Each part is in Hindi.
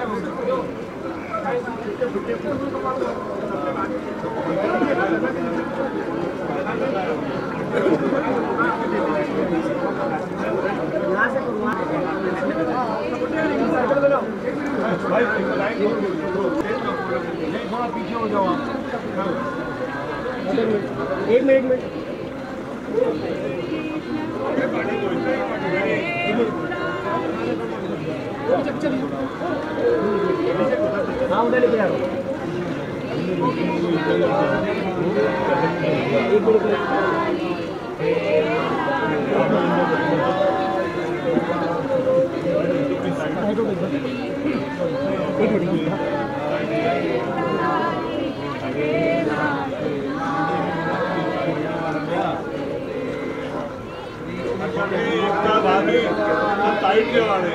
थोड़ा पीछे हो जाओ आप। एक मिनट हाँ उधर लेके आओ। एक मिनट टाइट के वाले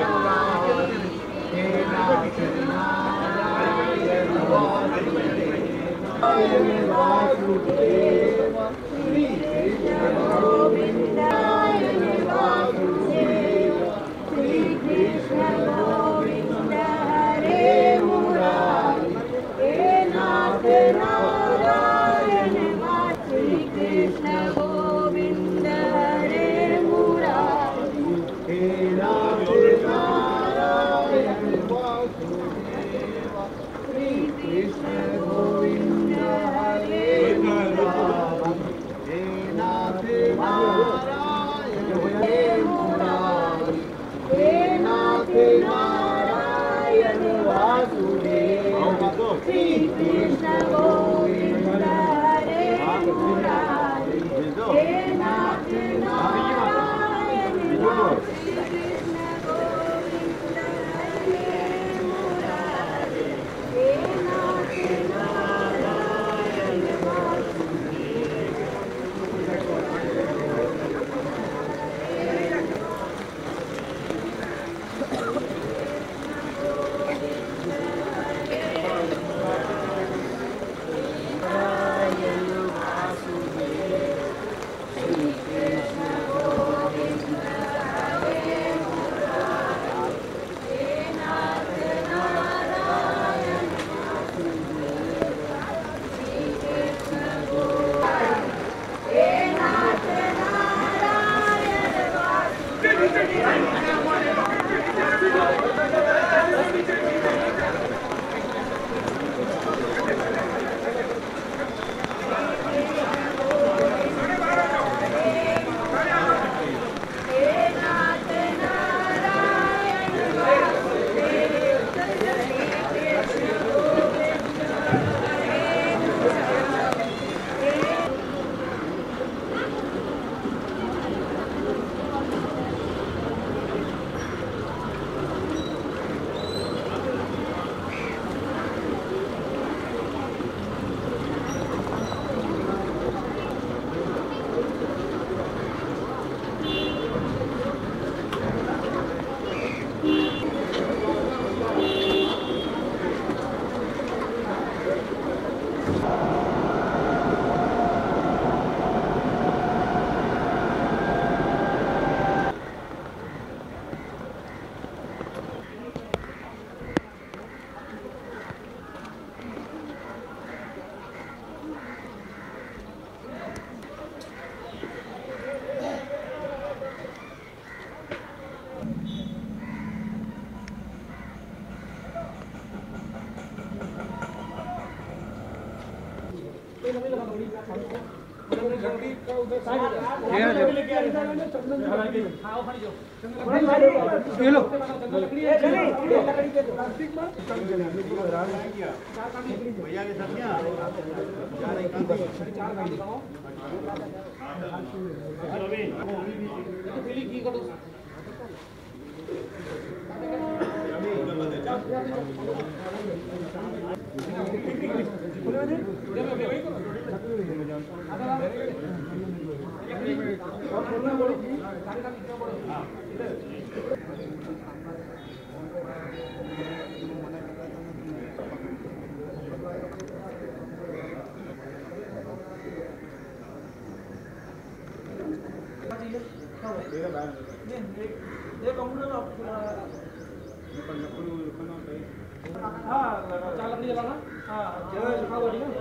हाँ चार लकड़ी जलाना। हाँ जगह लिखा हुआ ठीक है।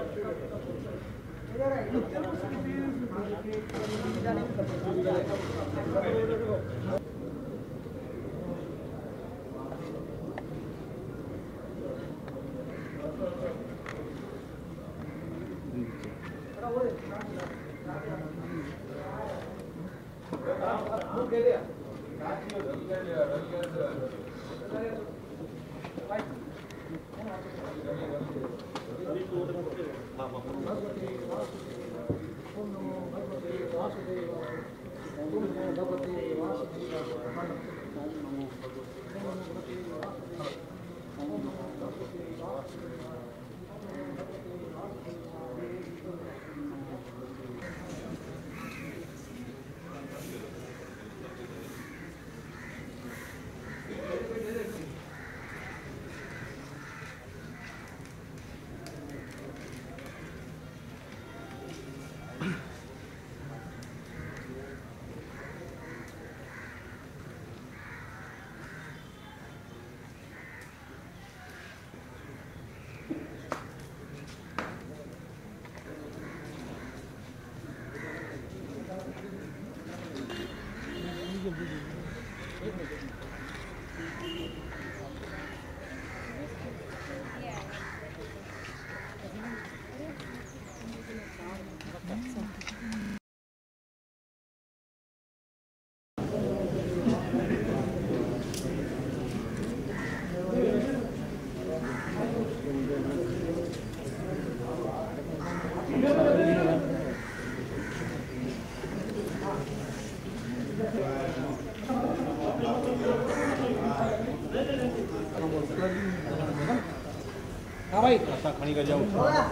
हाँ भाई खड़ी कर जाओ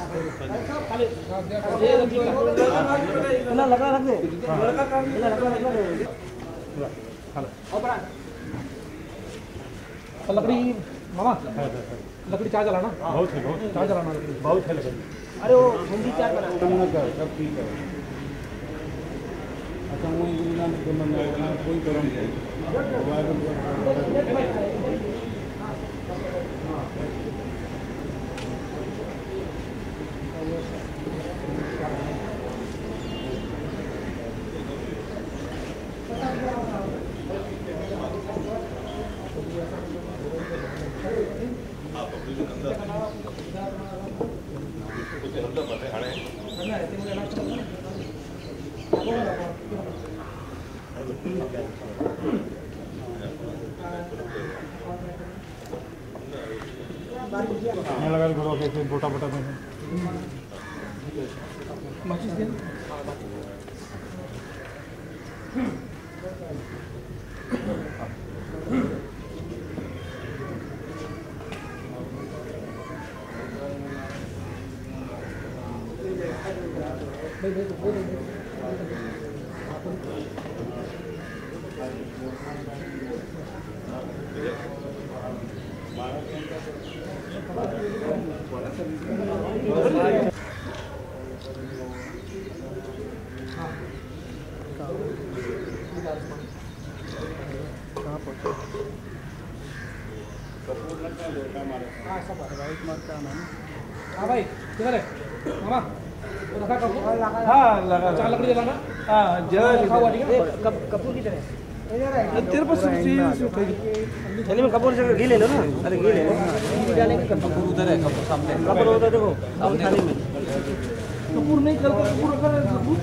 लगा रख दे लकड़ी मामा लकड़ी चार जलाना। बहुत है चार जलाना लकड़ी बहुत है लकड़ी। अरे वो हिंदी चार बना सब ठीक है। अच्छा वही कोई गरम नहीं। लगा करो कैसे बोटा बोटा में माचिस दे हाँ भाई किधर है मामा रखा कपूर। हाँ लगा चार लकड़ी जलाना। हाँ जगह लिखा हुआ ठीक है। कपूर किधर है तेरे पास? चलिए मैं कपूर से घी ले लो ना। अरे घी ले लो कपूर उधर है। कपूर सामने कपूर उधर देखो सामने थाली में कपूर नहीं करके कपूर रखा है कपूर।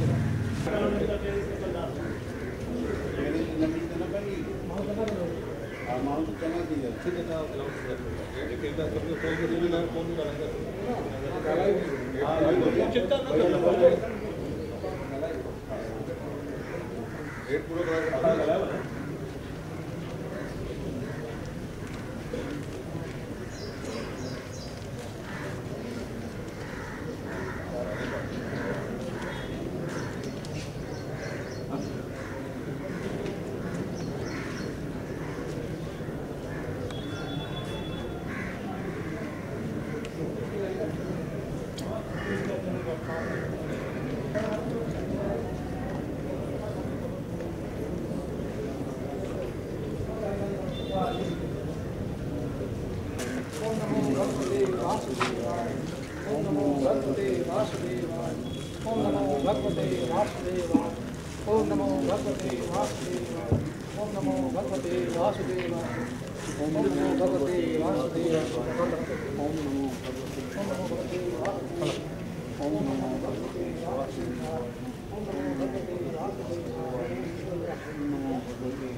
भगवते वासुदेवाय ओम नमो भगवते वासुदेवाय ओम नमो भगवते वासुदेवाय ओम नमो भगवते वासुदेवाय ओम नमो भगवते वासुदेवाय ओम नमो भगवते वासुदेवाय ओम नमो भगवते वासुदेवाय ओम नमो भगवते वासुदेवाय ओम नमो भगवते वासुदेवाय ओम नमो भगवते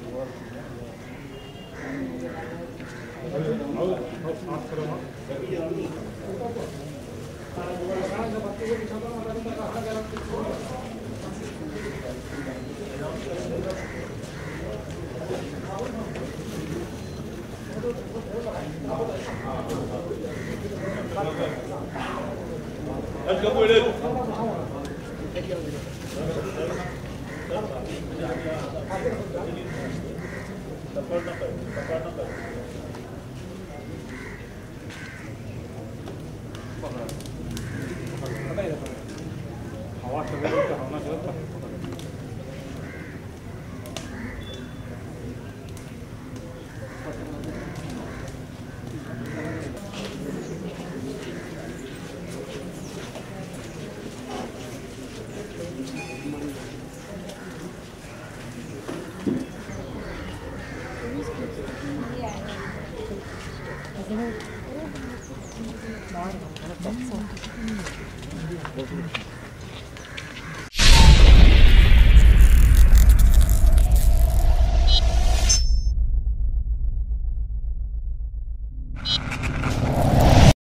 Let's go with it. हवा चल रही है, हवा चल रहा है। Đó, nó đẹp sao?